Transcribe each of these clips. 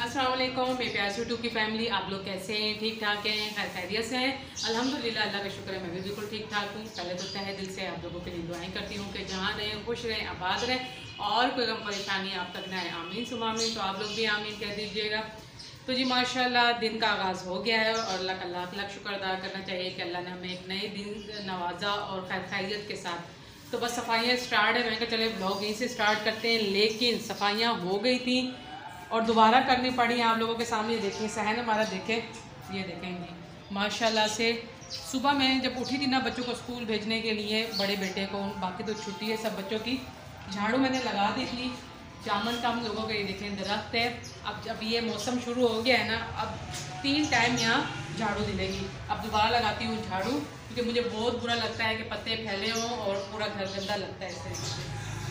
अस्सलाम वालेकुम, मैं प्यास यूट्यूब की फैमिली। आप लोग कैसे हैं? ठीक ठाक हैं? खैर खैरियत से हैं? अल्हम्दुलिल्लाह, अल्लाह का शुक्र है, मैं भी बिल्कुल ठीक ठाक हूँ। पहले तो तहे दिल से आप लोगों के लिए दुआएं करती हूँ कि जहाँ रहें खुश रहें, आबाद रहें और कोई गम परेशानी आप तक ना आए। आमीन सुमा आमीन। तो आप लोग भी आमीन कह दीजिएगा। तो जी माशाल्लाह दिन का आगाज़ हो गया है और अल्लाह का लाख लाख शुक्र अदा करना चाहिए कि अल्लाह ने हमें एक नए दिन नवाजा और खैर खैरियत के साथ। तो बस सफाइयाँ स्टार्ट है, मैंने कहा चले ब्लॉग यहीं से स्टार्ट करते हैं। लेकिन सफाइयाँ हो गई थी और दोबारा करनी पड़ी आप लोगों के सामने। देखिए सहन हमारा, देखें, ये देखेंगे माशाल्लाह से। सुबह मैं जब उठी थी ना बच्चों को स्कूल भेजने के लिए, बड़े बेटे को, बाकी तो छुट्टी है सब बच्चों की, झाड़ू मैंने लगा दी थी। जामुन का हम लोगों के ये देखें दरख्त है। अब ये मौसम शुरू हो गया है ना, अब 3 टाइम यहाँ झाड़ू दिलेगी। अब दोबारा लगाती हूँ झाड़ू, क्योंकि मुझे बहुत बुरा लगता है कि पत्ते फैले हों और पूरा घर गंदा लगता है इस तरीके से।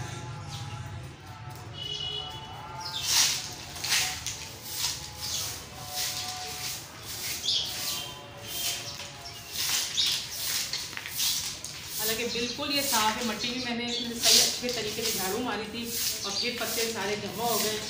हालांकि बिल्कुल ये साफ है, मट्टी भी मैंने सही अच्छे तरीके से झाड़ू मारी थी और फिर पत्ते सारे जमा हो गए।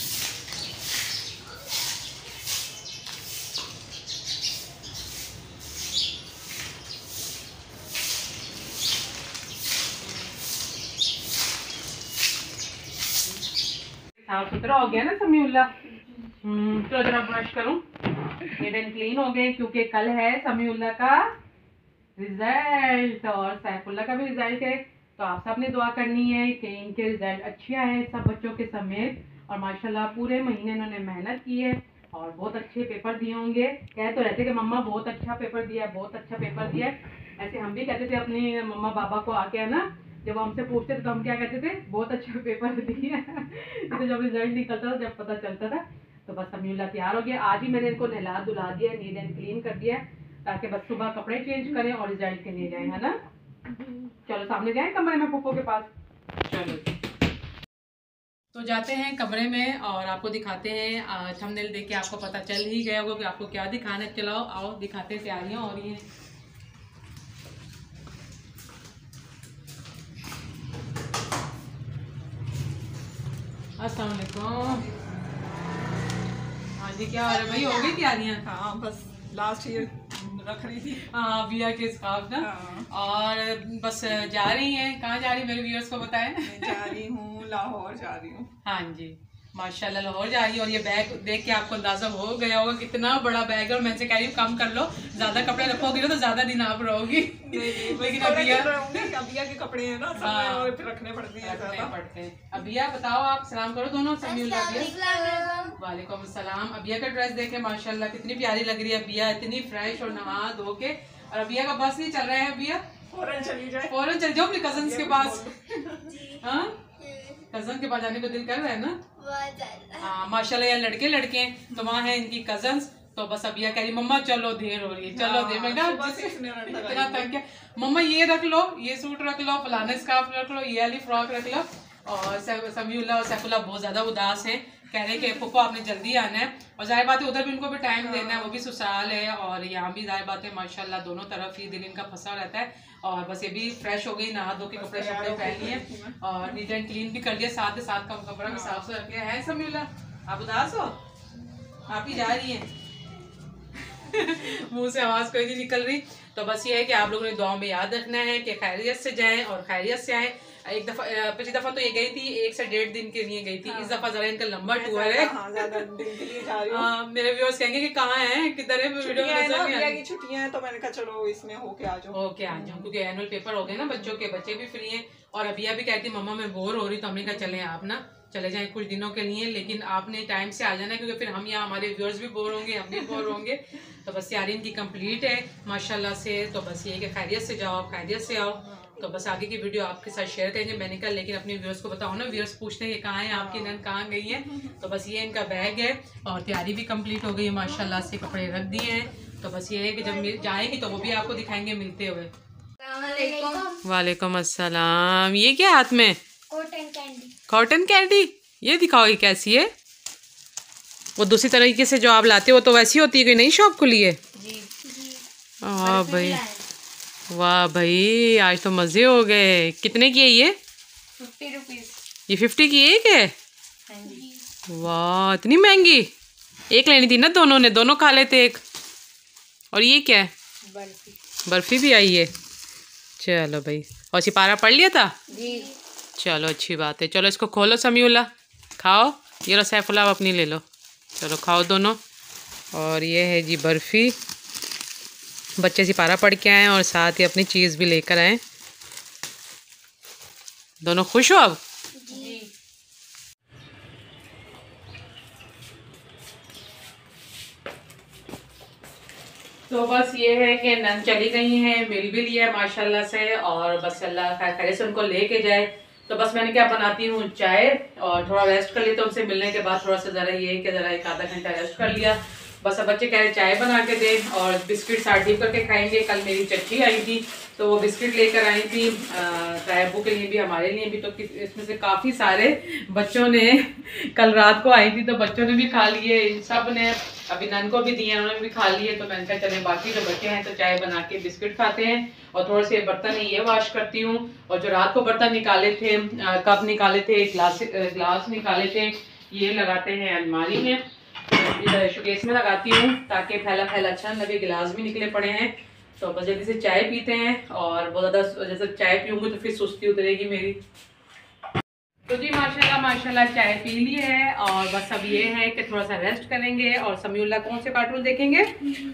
साफ सुथरा हो गया ना समीउल्लाह। तो जरा ब्रश करूं, नीट एंड क्लीन हो गए, क्योंकि कल है समीउल्लाह का रिजल्ट और सैफुल्लाह का भी रिजल्ट है। तो आप सब ने दुआ करनी है कि इनके रिजल्ट अच्छे आए सब बच्चों के समेत। और माशाल्लाह पूरे महीने इन्होंने मेहनत की है और बहुत अच्छे पेपर दिए होंगे। कह तो रहते कि मम्मा बहुत अच्छा पेपर दिया है, बहुत अच्छा पेपर दिया है। ऐसे हम भी कहते थे अपने मम्मा पापा को आके, है ना, जब हमसे पूछते थे तो हम क्या कहते थे, बहुत अच्छा पेपर दिया है। तो जब रिजल्ट निकलता था, जब पता चलता था, तो बस समीउल्लाह तैयार हो गया। आज ही मैंने इनको नहला धुला दिया, नीट एंड क्लीन कर दिया, ताकि बस सुबह कपड़े चेंज करें और रिजल्ट के लिए जाए, है ना। चलो सामने जाएं कमरे में फूफो के पास। चलो तो जाते हैं कमरे में और आपको दिखाते हैं। थंबनेल देख के आपको पता चल ही गया होगा कि आपको क्या दिखाना है। चलाओ आओ दिखाते हैं, तैयारियां हो रही हैं। अस्सलाम वालेकुम। हाँ जी, क्या हो रहा है भाई? हो गई तैयारियां? हाँ बस लास्ट ईयर रख रही थी। हाँ बिया के स्कार्फ ना। हाँ। और बस जा रही हैं, कहाँ जा रही हैं मेरे व्यूअर्स को बताएं। मैं जा रही हूँ लाहौर जा रही हूँ। हाँ जी माशाल्लाह लाहौर जा रही है। और ये बैग देख के आपको अंदाजा हो गया होगा कितना बड़ा बैग है। और मैं से कह रही हूँ कम कर लो, ज्यादा कपड़े रखोगी ना तो ज्यादा दिन आप रहोगी। लेकिन अबिया के कपड़े हैं ना, और फिर रखने पड़ते हैं। अबिया बताओ, आप सलाम करो दोनों। वालेकुम अस्सलाम। अबिया का ड्रेस देखे माशाल्लाह कितनी प्यारी लग रही है। अबिया इतनी फ्रेश और नहा धो के। और अबिया का बस नहीं चल रहा है, अबिया फौरन चली जाए, फौरन चल जाओ अपने कजन्स के पास। हाँ कजन के पास जाने को दिल कर रहा है ना। हाँ माशाल्लाह यार लड़के लड़के हैं तो वहाँ है इनकी कजन्स। तो बस अबिया कह रही मम्मा चलो देर हो रही है, चलो देर। मैं इतना तंग किया, मम्मा ये रख लो, ये सूट रख लो, फलाने स्कार्फ रख लो, ये वाली फ्रॉक रख लो। और समीउल्लाह और सैफुल्लाह बहुत ज्यादा उदास हैं, कह रहे कि फुफो आपने जल्दी आना है। और जाहिर बात है उधर भी उनको भी टाइम देना है, वो भी ससुराल है और यहाँ भी जाहिर बात है माशाल्लाह दोनों तरफ ही दिल इनका फंसा रहता है। और बस ये भी फ्रेश हो गई, नहा धो के कपड़े शपड़े पहन लिए और नीट एंड क्लीन भी कर लिया, साथ ही साथ कमरा भी साफ सुथरा किया है। समीउल्लाह आप उदास हो? आप ही जा रही हैं। मुंह से आवाज कोई नहीं निकल रही। तो बस ये है कि आप लोगों ने दुआ में याद रखना है कि खैरियत से जाएं और खैरियत से आए। एक दफा पिछली दफा तो ये गई थी 1 से 1.5 दिन के लिए गई थी। इस दफा जरा इनका लंबा टूर है। मेरे व्यूअर्स कहेंगे कि कहाँ है, किधर है, वीडियो की छुट्टियां हैं तो मैंने कहा चलो इसमें होके आ जाओ क्योंकि एनुअल पेपर हो गए ना बच्चों के, बच्चे भी फ्री हैं। और अबिया भी कहती मम्मा मैं बोर हो रही, तो हमने कहा चले आप ना चले जाएं कुछ दिनों के लिए, लेकिन आपने टाइम से आ जाना क्योंकि फिर हम यहाँ हमारे व्यूअर्स भी बोर होंगे, हम भी बोर होंगे। तो बस तैयारी इनकी कंप्लीट है माशाल्लाह से। तो बस ये कि खैरियत से जाओ, खैरियत से आओ। तो बस आगे की वीडियो आपके साथ शेयर करेंगे। मैंने कहा लेकिन अपने व्यूअर्स को बताओ ना, व्यूअर्स पूछते हैं कहाँ है आपकी नन, कहाँ गई है। तो बस ये इनका बैग है और तैयारी भी कंप्लीट हो गई है माशाल्लाह से, कपड़े रख दिए हैं। तो बस ये है कि जब जाएंगी तो वो भी आपको दिखाएंगे मिलते हुए। वालेकुम अस्सलाम। ये क्या हाथ में? Cotton candy. कॉटन कैंडी ये दिखाओ, ये कैसी है? वो दूसरी तरीके से जो आप लाते हो तो वैसी होती है, कोई नई शॉप खुली है? हाँ भाई, वाह भाई आज तो मजे हो गए। कितने की है ये? 50 रुपीज। ये 50 की एक है? वाह इतनी महंगी। एक लेनी थी ना दोनों ने, दोनों खा लेते एक। और ये क्या है? बर्फी भी आई है। चलो भाई, और सिपारा पढ़ लिया था जी। चलो अच्छी बात है। चलो इसको खोलो समीउल्ला, खाओ। ये लो सैफुल्ला अपनी ले लो, चलो खाओ दोनों। और ये है जी बर्फ़ी, बच्चे सिपारा पढ़ के आए और साथ ही अपनी चीज़ भी लेकर आए। दोनों खुश हो अब? जी। तो बस ये है कि नन चली गई हैं, मिल भी लिया माशाल्लाह से, और बस अल्लाह खैर से उनको लेके जाए। तो बस मैंने क्या बनाती हूँ चाय और थोड़ा रेस्ट कर लिया। तो उनसे मिलने के बाद थोड़ा सा ज़रा ये है कि ज़रा एक आधा घंटा रेस्ट कर लिया। बस अब बच्चे कह रहे चाय बना के दे और बिस्किट साथ डीप करके खाएंगे। कल मेरी चच्ची आई थी तो वो बिस्किट लेकर आई थी तायबू के लिए भी हमारे लिए भी। तो इसमें से काफ़ी सारे बच्चों ने कल रात को आई थी तो बच्चों ने भी खा लिए, इन सब ने अभी नन को भी दिए, उन्होंने भी खा लिए। तो मैंने कहा चले बाकी जो बच्चे हैं तो चाय बना के बिस्किट खाते हैं और थोड़े से बर्तन ये वॉश करती हूँ। और जो रात को बर्तन निकाले थे, कप निकाले थे, ग्लास निकाले थे, ये लगाते हैं अलमारी में, इधर शोकेस में लगाती हूँ ताकि फैला फैला अच्छा लगे। गिलास भी निकले पड़े हैं तो बस जल्दी से चाय पीते हैं। और बहुत ज़्यादा जैसे चाय पीऊँगी तो फिर सुस्ती उतरेगी मेरी। तो जी माशाल्लाह चाय पी ली है और बस अब ये है कि थोड़ा सा रेस्ट करेंगे। और समीउल्ला कौन से कार्टून देखेंगे?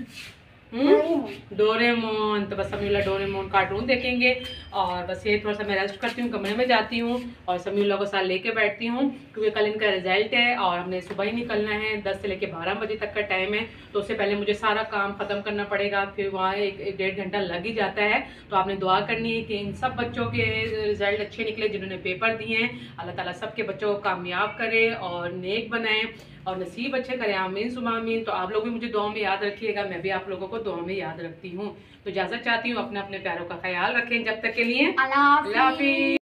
डोरेमोन। तो बस समीउल्ला डोरेमोन कार्टून देखेंगे और बस ये थोड़ा सा मैं रेस्ट करती हूँ, कमरे में जाती हूँ और समीउल्ला को साथ लेके बैठती हूँ क्योंकि कल इनका रिजल्ट है और हमने सुबह ही निकलना है। 10 से लेके 12 बजे तक का टाइम है तो उससे पहले मुझे सारा काम ख़त्म करना पड़ेगा। फिर वहाँ एक डेढ़ घंटा लग ही जाता है। तो आपने दुआ करनी है कि इन सब बच्चों के रिजल्ट अच्छे निकले जिन्होंने पेपर दिए हैं। अल्लाह ताला सबके बच्चों को कामयाब करे और नेक बनाए और नसीब अच्छे करें, आमीन सुमा आमीन। तो आप लोग भी मुझे दुआ में याद रखिएगा, मैं भी आप लोगों को दुआ में याद रखती हूँ। तो इजाज़त चाहती हूँ, अपने अपने प्यारों का ख्याल रखें जब तक के लिए। अल्लाह हाफ़िज़।